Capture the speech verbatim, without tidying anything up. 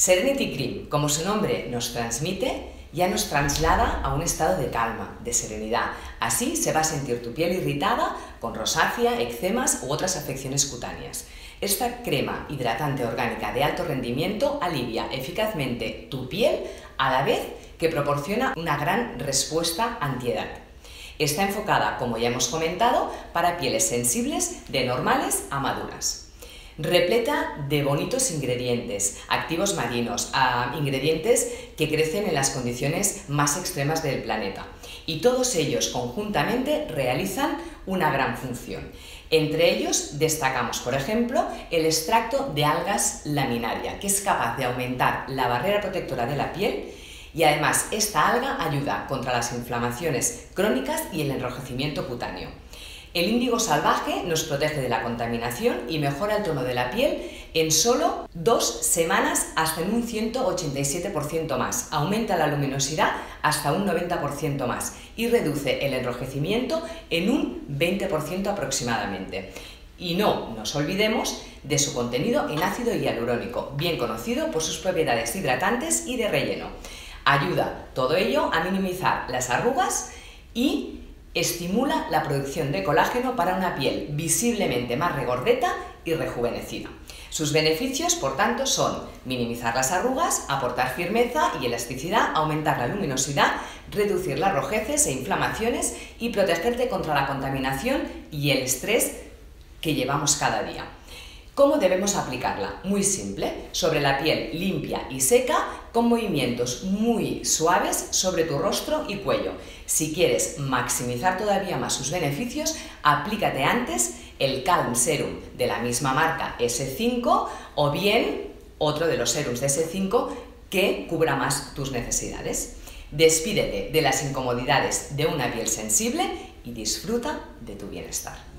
Serenity Cream, como su nombre nos transmite, ya nos traslada a un estado de calma, de serenidad. Así se va a sentir tu piel irritada con rosácea, eczemas u otras afecciones cutáneas. Esta crema hidratante orgánica de alto rendimiento alivia eficazmente tu piel a la vez que proporciona una gran respuesta antiedad. Está enfocada, como ya hemos comentado, para pieles sensibles de normales a maduras. Repleta de bonitos ingredientes, activos marinos, a ingredientes que crecen en las condiciones más extremas del planeta. Y todos ellos conjuntamente realizan una gran función. Entre ellos destacamos, por ejemplo, el extracto de algas laminaria, que es capaz de aumentar la barrera protectora de la piel y además esta alga ayuda contra las inflamaciones crónicas y el enrojecimiento cutáneo. El índigo salvaje nos protege de la contaminación y mejora el tono de la piel en solo dos semanas hasta en un ciento ochenta y siete por ciento más. Aumenta la luminosidad hasta un noventa por ciento más y reduce el enrojecimiento en un veinte por ciento aproximadamente. Y no nos olvidemos de su contenido en ácido hialurónico, bien conocido por sus propiedades hidratantes y de relleno. Ayuda todo ello a minimizar las arrugas y estimula la producción de colágeno para una piel visiblemente más regordeta y rejuvenecida. Sus beneficios, por tanto, son minimizar las arrugas, aportar firmeza y elasticidad, aumentar la luminosidad, reducir las rojeces e inflamaciones y protegerte contra la contaminación y el estrés que llevamos cada día. ¿Cómo debemos aplicarla? Muy simple, sobre la piel limpia y seca, con movimientos muy suaves sobre tu rostro y cuello. Si quieres maximizar todavía más sus beneficios, aplícate antes el Calm Serum de la misma marca ese cinco o bien otro de los serums de ese cinco que cubra más tus necesidades. Despídete de las incomodidades de una piel sensible y disfruta de tu bienestar.